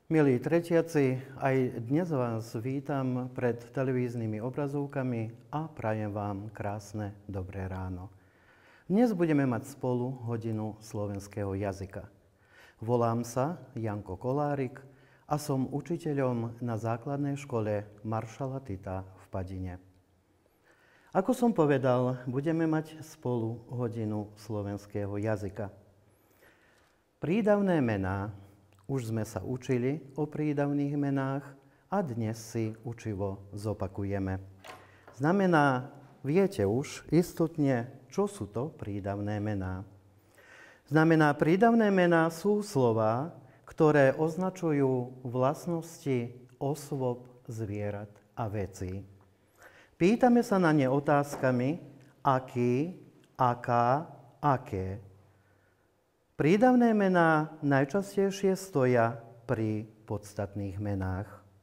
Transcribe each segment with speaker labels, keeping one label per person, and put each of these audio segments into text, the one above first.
Speaker 1: Milí tretiaci, aj dnes vás vítam pred televíznymi obrazovkami a prajem vám krásne dobré ráno. Dnes budeme mať spolu hodinu slovenského jazyka. Volám sa Janko Kolárik a som učiteľom na základnej škole Maršala Tita v Padine. Ako som povedal, budeme mať spolu hodinu slovenského jazyka. Prídavné mená. Už sme sa učili o prídavných menách a dnes si učivo zopakujeme. Znamená, viete už istotne, čo sú to prídavné mená. Znamená, prídavné mená sú slová, ktoré označujú vlastnosti osôb, zvierat a vecí. Pýtame sa na ne otázkami aký, aká, aké. Prídavné mená najčastejšie stoja pri podstatných menách.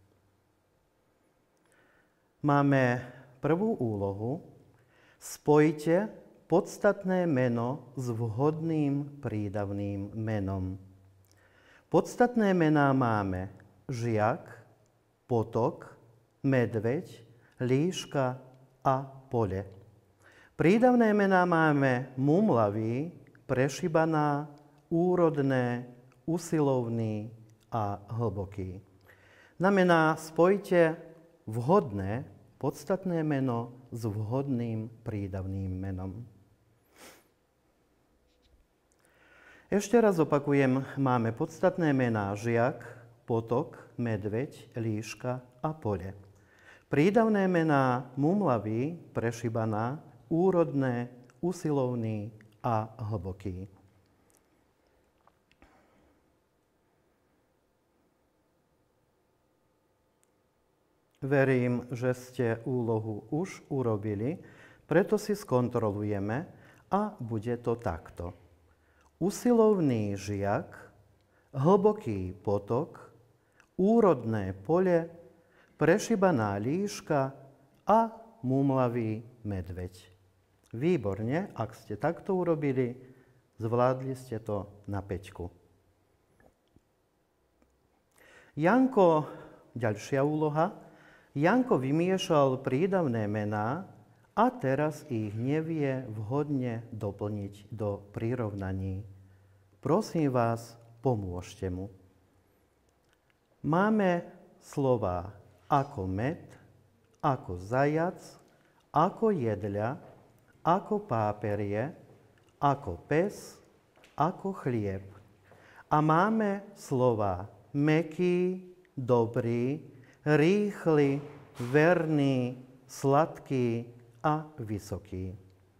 Speaker 1: Máme prvú úlohu. Spojte podstatné meno s vhodným prídavným menom. Podstatné mená máme žiak, potok, medveď, líška a pole. Prídavné mená máme mumlavý, prešibaná, úrodné, usilovný a hlboký. Znamená, spojte vhodné, podstatné meno s vhodným prídavným menom. Ešte raz opakujem, máme podstatné mená žiak, potok, medveď, líška a pole. Prídavné mená mumlavý, prešibaná, úrodné, usilovný a hlboký. Verím, že ste úlohu už urobili, preto si skontrolujeme a bude to takto. Usilovný žiak, hlboký potok, úrodné pole, prešibaná líška a mumlavý medveď. Výborne, ak ste takto urobili, zvládli ste to na 5. Janko, ďalšia úloha. Janko vymiešal prídavné mená a teraz ich nevie vhodne doplniť do prirovnaní. Prosím vás, pomôžte mu. Máme slová ako med, ako zajac, ako jedľa, ako páperie, ako pes, ako chlieb. A máme slová mäkký, dobrý, rýchly, verný, sladký a vysoký.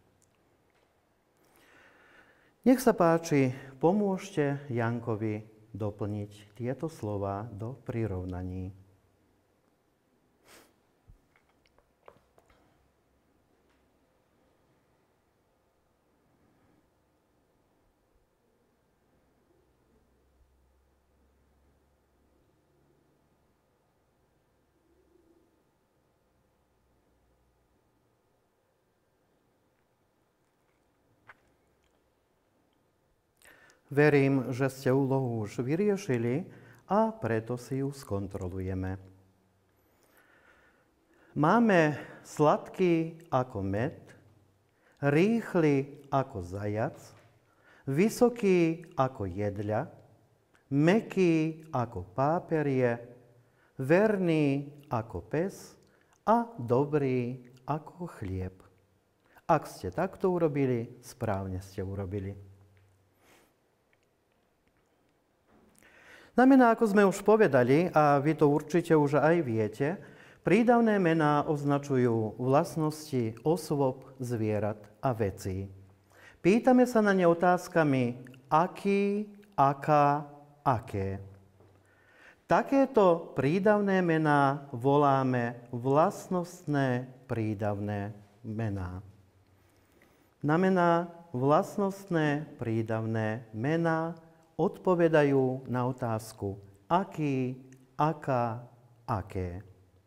Speaker 1: Nech sa páči, pomôžte Jankovi doplniť tieto slová do prirovnaní. Verím, že ste úlohu už vyriešili a preto si ju skontrolujeme. Máme sladký ako med, rýchly ako zajac, vysoký ako jedľa, mäkký ako páperie, verný ako pes a dobrý ako chlieb. Ak ste takto urobili, správne ste urobili. Znamená, ako sme už povedali, a vy to určite už aj viete, prídavné mená označujú vlastnosti osôb, zvierat a vecí. Pýtame sa na ne otázkami aký, aká, aké. Takéto prídavné mená voláme vlastnostné prídavné mená. Znamená, vlastnostné prídavné mená odpovedajú na otázku aký, aká, aké.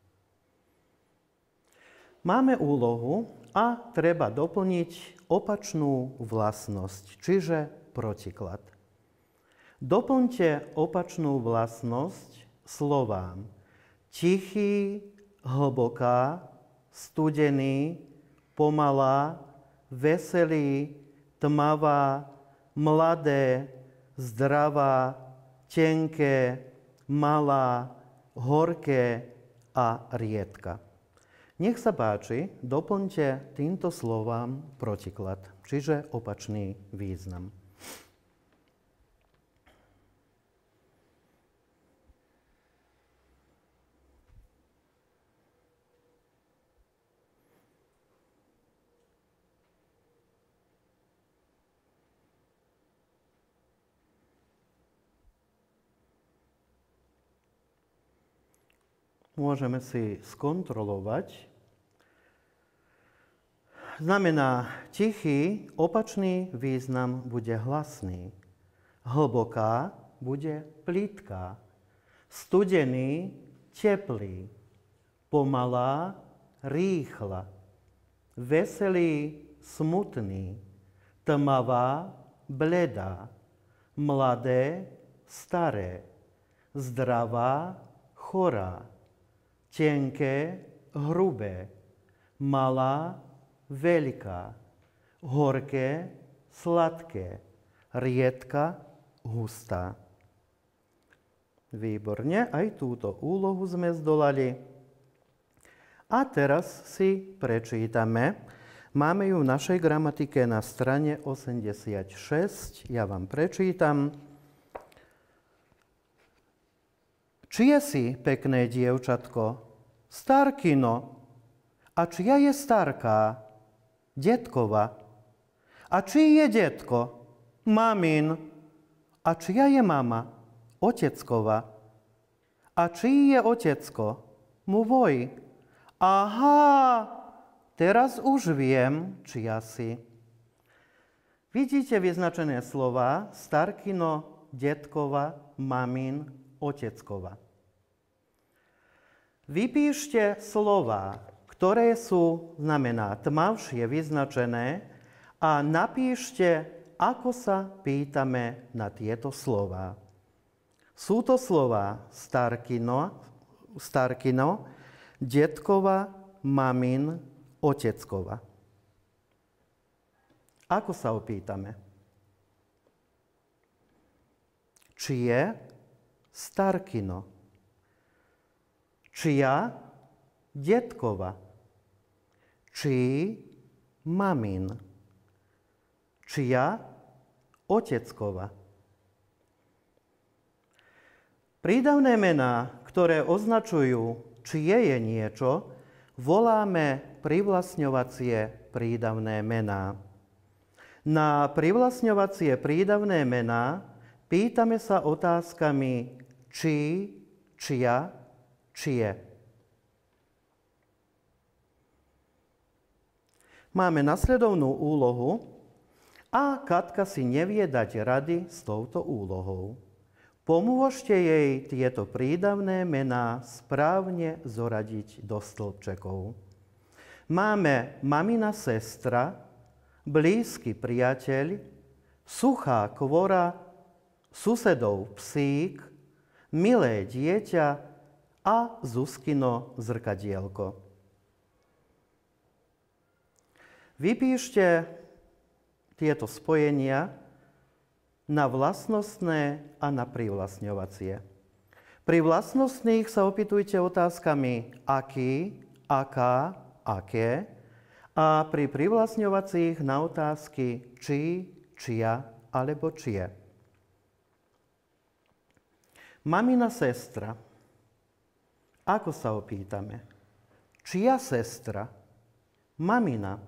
Speaker 1: Máme úlohu a treba doplniť opačnú vlastnosť, čiže protiklad. Doplňte opačnú vlastnosť slovám. Tichý, hlboká, studený, pomalá, veselý, tmavá, mladé, zdravá, tenké, malá, horké a riedka. Nech sa páči, doplňte týmto slovám protiklad, čiže opačný význam. Môžeme si skontrolovať. Znamená tichý, opačný význam bude hlasný. Hlboká bude plítká. Studený, teplý. Pomalá, rýchla. Veselý, smutný. Tmavá, bledá. Mladé, staré. Zdravá, chorá. Tenké, hrubé, malá, veľká, horké, sladké, riedka, hustá. Výborne, aj túto úlohu sme zdolali. A teraz si prečítame. Máme ju v našej gramatike na strane 86. Ja vám prečítam. Čije si, pekné dievčatko? Starkino. A čia je starká? Detkova. A čí je detko? Mamin. A čia je mama? Oteckova. A čí je otecko? Môj. Aha, teraz už viem, čia si. Vidíte vyznačené slova starkino, detkova, mamin, oteckova. Vypíšte slova, ktoré sú, znamená, tmavšie vyznačené a napíšte, ako sa pýtame na tieto slova. Sú to slova starkino, detkova, mamin, oteckova. Ako sa opýtame? Čije? Starkino. Čia? Detkova. Čí? Mamin. Čia? Oteckova. Prídavné mená, ktoré označujú, čie je niečo, voláme privlastňovacie prídavné mená. Na privlastňovacie prídavné mená pýtame sa otázkami čí, čia, čie. Máme nasledovnú úlohu a Katka si nevie dať rady s touto úlohou. Pomôžte jej tieto prídavné mená správne zoradiť do stĺpčekov. Máme mamina sestra, blízky priateľ, suchá kvora, susedov psík, milé dieťa a Zuzkino zrkadielko. Vypíšte tieto spojenia na vlastnostné a na privlastňovacie. Pri vlastnostných sa opýtujte otázkami aký, aká, aké a pri privlastňovacích na otázky či, čia alebo čie. Mamina sestra. Ako sa opýtame? Čia sestra? Mamina.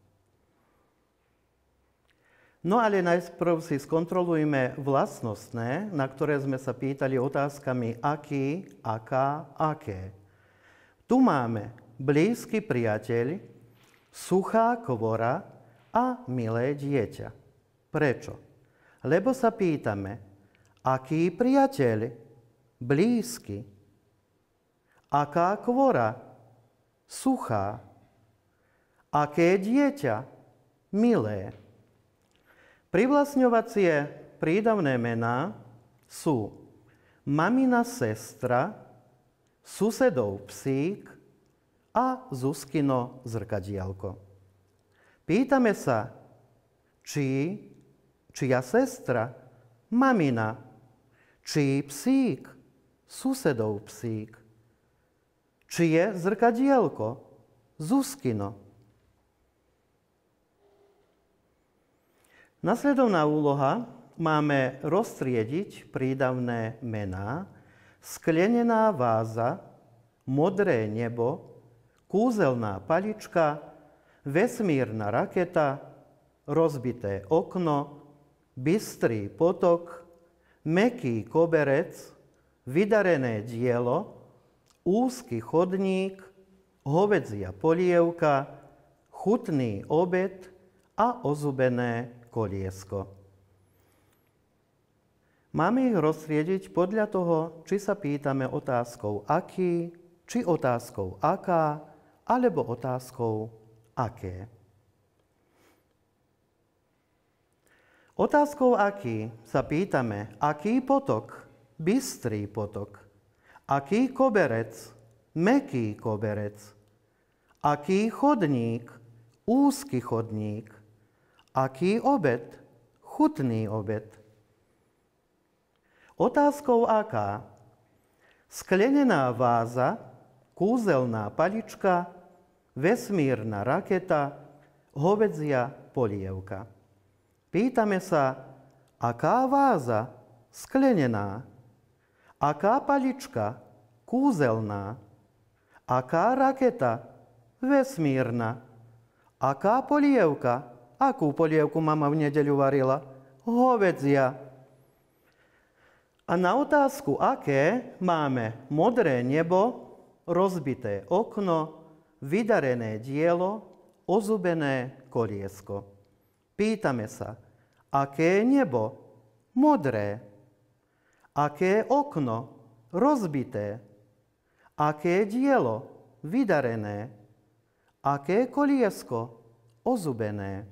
Speaker 1: No ale najprv si skontrolujme vlastnostné, na ktoré sme sa pýtali otázkami aký, aká, aké. Tu máme blízky priateľ, suchá kvora a milé dieťa. Prečo? Lebo sa pýtame, aký priateľ, blízky, aká kvora, suchá, aké dieťa, milé. Privlastňovacie prídavné mená sú mamina sestra, susedov psík a Zuzkino zrkadielko. Pýtame sa, čia sestra, mamina, čí psík, susedov psík, čije zrkadielko, Zuzkino. Nasledovná úloha, máme roztriediť prídavné mená: sklenená váza, modré nebo, kúzelná palička, vesmírna raketa, rozbité okno, bystrý potok, mäkký koberec, vydarené dielo, úzky chodník, hovädzia polievka, chutný obed a ozubené koliesko. Máme ich roztriediť podľa toho, či sa pýtame otázkou aký, či otázkou aká, alebo otázkou aké. Otázkou aký sa pýtame, aký potok, bystrý potok, aký koberec, mäkký koberec, aký chodník, úzky chodník, aký obed, chutný obed. Otázkou aká, sklenená váza, kúzelná palička, vesmírna raketa, hovädzia polievka. Pýtame sa, aká váza, sklenená, aká palička, kúzelná, aká raketa, vesmírna, aká polievka, akú polievku mama v nedeľu varila, hovädzia. A na otázku aké máme modré nebo, rozbité okno, vydarené dielo, ozubené koliesko. Pýtame sa, aké nebo, modré, aké okno, rozbité, aké dielo, vydarené, aké koliesko, ozubené.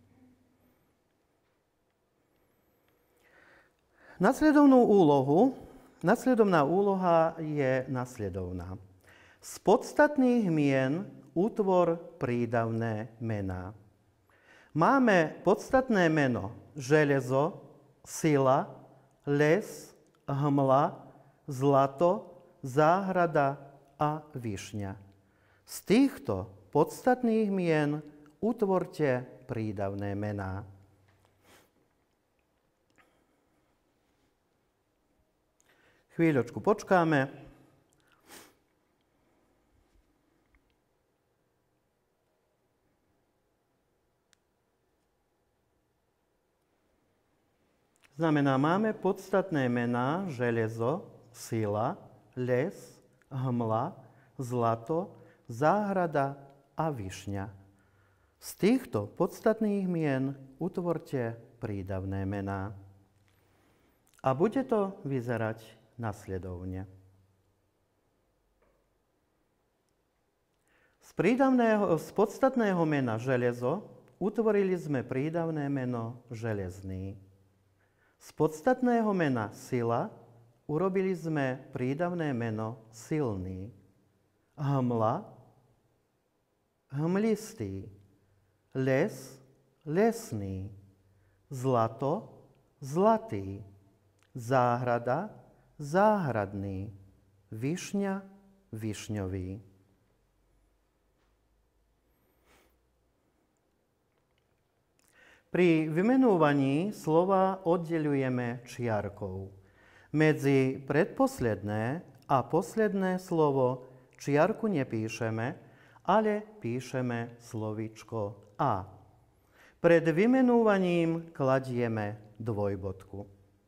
Speaker 1: Nasledovná úloha je nasledovná. Z podstatných mien utvor prídavné mená. Máme podstatné meno železo, sila, les, hmla, zlato, záhrada a višňa. Z týchto podstatných mien utvorte prídavné mená. Chvíľočku počkáme. Znamená, máme podstatné mená železo, sila, les, hmla, zlato, záhrada a višňa. Z týchto podstatných mien utvorte prídavné mená. A bude to vyzerať nasledovne. Z podstatného mena železo utvorili sme prídavné meno železný. Z podstatného mena sila urobili sme prídavné meno silný. Hmla, hmlistý. Les, lesný. Zlato, zlatý. Záhrada, záhradný. Višňa, višňový. Pri vymenúvaní slova oddeľujeme čiarkou. Medzi predposledné a posledné slovo čiarku nepíšeme, ale píšeme slovíčko a. Pred vymenúvaním kladieme dvojbodku.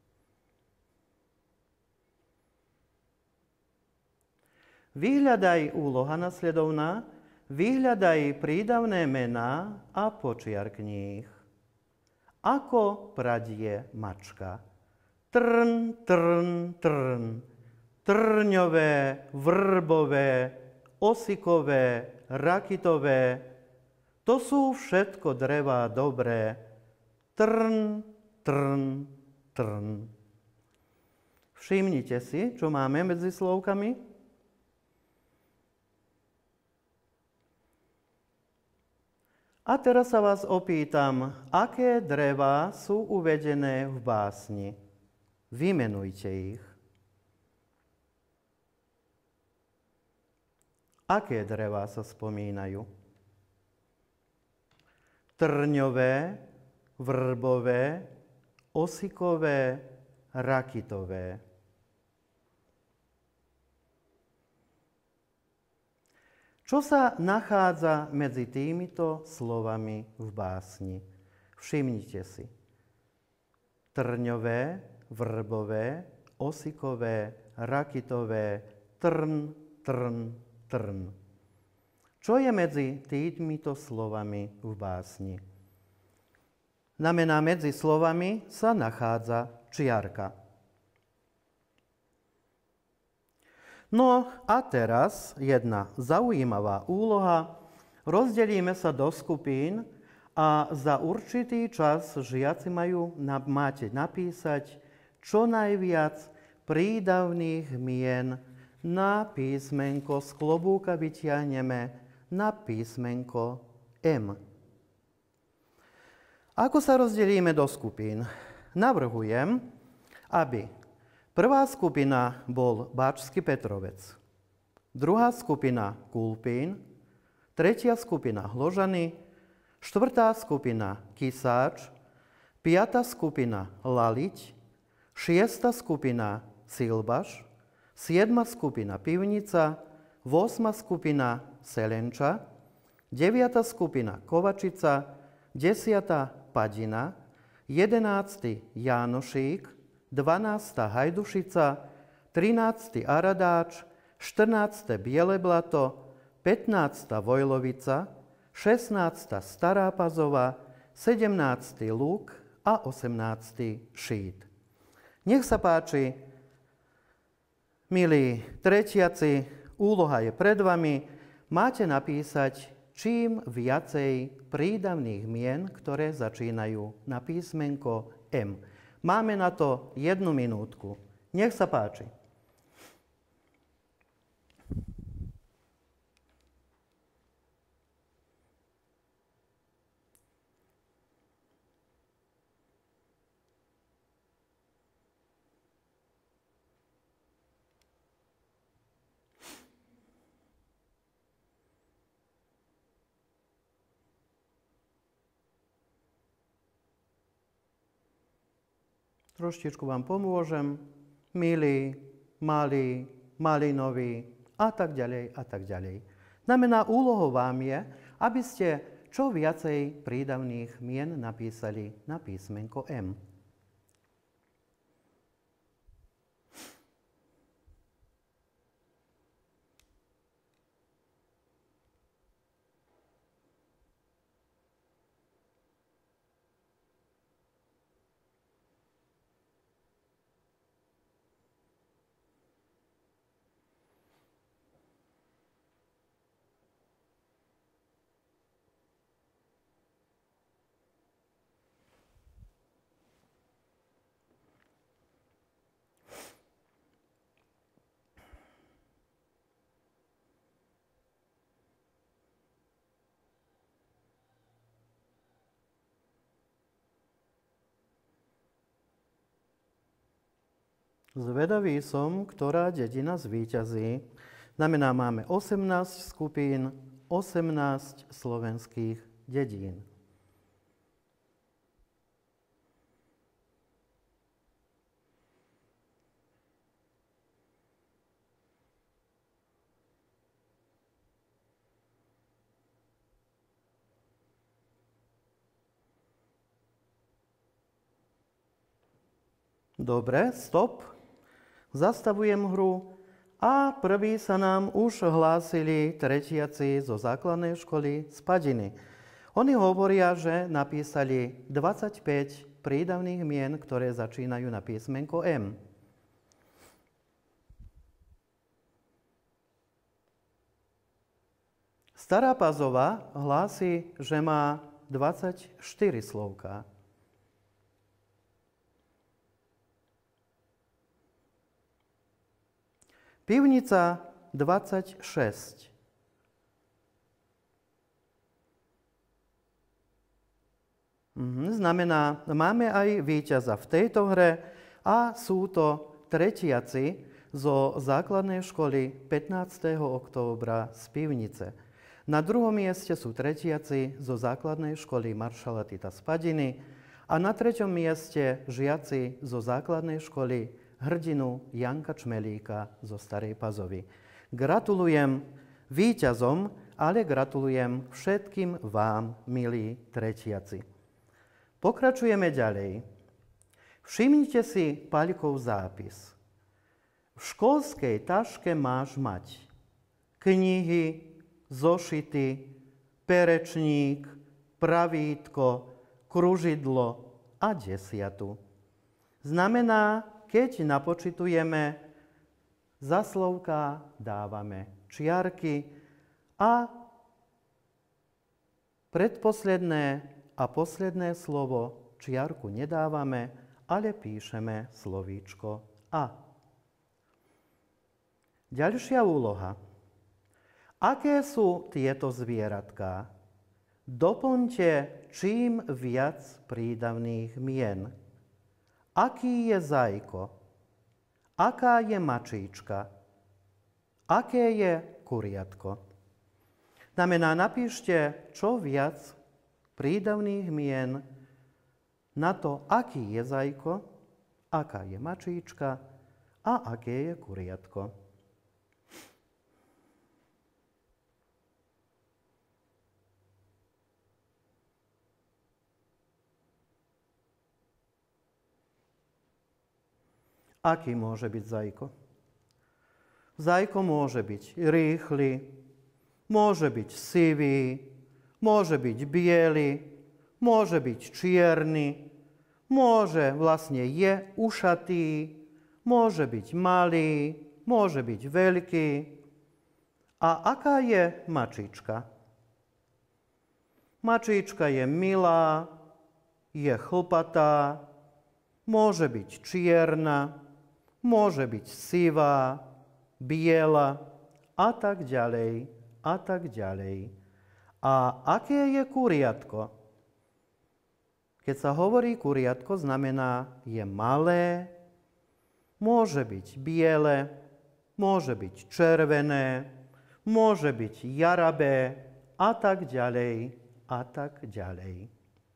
Speaker 1: Vyhľadaj úloha nasledovná, vyhľadaj prídavné mená a počiarkni ich. Ako pradie mačka. Trn, trn, trn. Trňové, vrbové, osikové, rakitové. To sú všetko drevá dobré. Trn, trn, trn. Všimnite si, čo máme medzi slovkami. A teraz sa vás opýtam, aké drevá sú uvedené v básni? Vymenujte ich. Aké drevá sa spomínajú? Trňové, vrbové, osikové, rakitové. Čo sa nachádza medzi týmito slovami v básni? Všimnite si. Trňové, vrbové, osikové, rakitové, trn, trn, trn. Čo je medzi týmito slovami v básni? Znamená, medzi slovami sa nachádza čiarka. No a teraz jedna zaujímavá úloha. Rozdelíme sa do skupín a za určitý čas žiaci máte napísať čo najviac prídavných mien na písmenko, z klobúka vytiahneme na písmenko M. Ako sa rozdelíme do skupín? Navrhujem, aby prvá skupina bol Bačský Petrovec, druhá skupina Kulpín, tretia skupina Hložany, štvrtá skupina Kisáč, piatá skupina Laliť, šiesta skupina Silbaš, siedma skupina Pivnica, 8. skupina Selenča, 9. skupina Kovačica, 10. Padina, 11. Jánošík, 12. Hajdušica, 13. Aradáč, 14. Biele Blato, 15. Vojlovica, 16. Stará Pazova, 17. Lúk a 18. Šít. Nech sa páči, milí tretiaci, úloha je pred vami. Máte napísať čím viacej prídavných mien, ktoré začínajú na písmenko M. Máme na to 1 minútku. Nech sa páči. Troštičku vám pomôžem. Milý, malý, malinový a tak ďalej a tak ďalej. Znamená, úlohou vám je, aby ste čo viacej prídavných mien napísali na písmenko M. Zvedavý som, ktorá dedina zvíťazí. Znamená, máme 18 skupín, 18 slovenských dedín. Dobre, stop. Zastavujem hru a prví sa nám už hlásili tretiaci zo základnej školy z Padiny. Oni hovoria, že napísali 25 prídavných mien, ktoré začínajú na písmenko M. Stará Pazova hlási, že má 24 slovká. Pivnica 26. Znamená, máme aj víťaza v tejto hre a sú to tretiaci zo základnej školy 15. októbra z Pivnice. Na druhom mieste sú tretiaci zo základnej školy Maršala Tita z Padiny a na treťom mieste žiaci zo základnej školy hrdinu Janka Čmelíka zo Starej Pazovy. Gratulujem víťazom, ale gratulujem všetkým vám, milí tretiaci. Pokračujeme ďalej. Všimnite si Paľkov zápis. V školskej taške máš mať knihy, zošity, perečník, pravítko, kružidlo a desiatu. Znamená, keď napočítujeme, za slovká dávame čiarky a predposledné a posledné slovo čiarku nedávame, ale píšeme slovíčko a. Ďalšia úloha. Aké sú tieto zvieratká? Doplňte čím viac prídavných mien. Aký je zajko? Aká je mačíčka? Aké je kuriatko? Znamená, napíšte čo viac prídavných mien na to, aký je zajko, aká je mačíčka a aké je kuriatko. Aký môže byť zajko? Zajko môže byť rýchly, môže byť sivý, môže byť biely, môže byť čierny, je ušatý, môže byť malý, môže byť veľký. A aká je mačička? Mačička je milá, je chlpatá, môže byť čierna, môže byť sivá, biela a tak ďalej, a tak ďalej. A aké je kuriatko? Keď sa hovorí kuriatko, znamená je malé, môže byť biele, môže byť červené, môže byť jarabé a tak ďalej, a tak ďalej.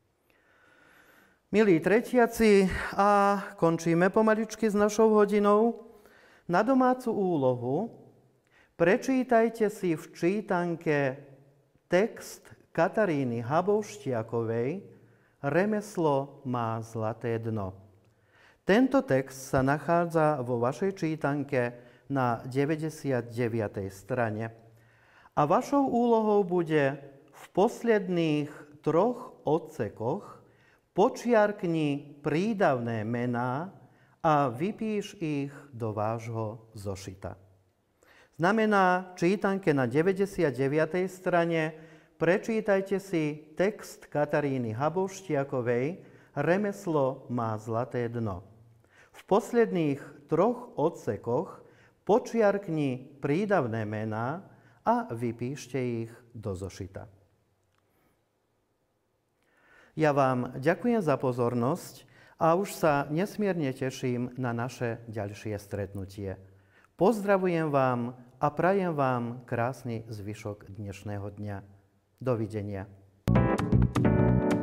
Speaker 1: Milí tretiaci, a končíme pomaličky s našou hodinou. Na domácu úlohu prečítajte si v čítanke text Kataríny Habouštiakovej Remeslo má zlaté dno. Tento text sa nachádza vo vašej čítanke na 99. strane. A vašou úlohou bude v posledných 3 odsekoch počiarkni prídavné mená a vypíš ich do vášho zošita. Znamená, čítanke na 99. strane prečítajte si text Kataríny Habouštiakovej Remeslo má zlaté dno. V posledných 3 odsekoch počiarkni prídavné mená a vypíšte ich do zošita. Ja vám ďakujem za pozornosť a už sa nesmierne teším na naše ďalšie stretnutie. Pozdravujem vám a prajem vám krásny zvyšok dnešného dňa. Dovidenia.